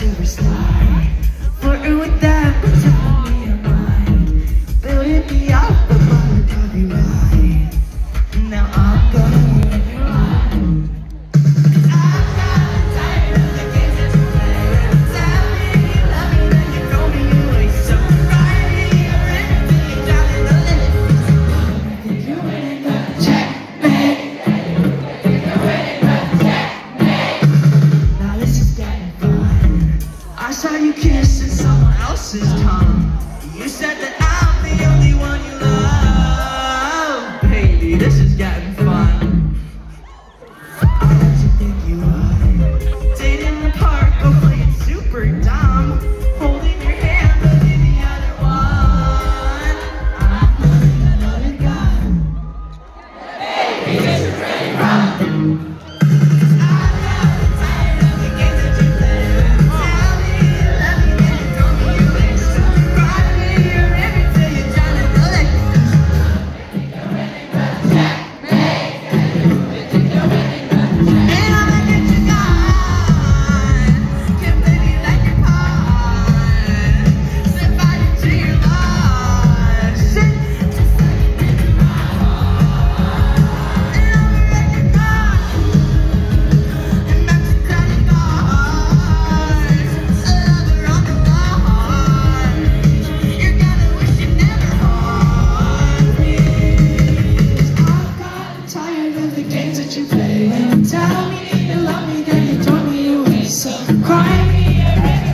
superstar. Flirting with them, telling me you're mine. Building me up, but wanna do you right. Now I'm gonna move you on. I'm not tired of the games that you play. Tell me you love me, then you throw me away. So cry me a river till you're down in the lake. You're winning the checkmate. You're winning the checkmate. Now this is getting fun. I saw you kissing someone else's tongue. You said that I'm the only one you love. Baby, this is getting fun. I'll let you think you are. Date in the park, go playing super dumb. Holding your hand, but in the other one, I'm holding another gun. Baby, this is really wrong. You play and tell me you love me, then you throw me away. So cry me a river.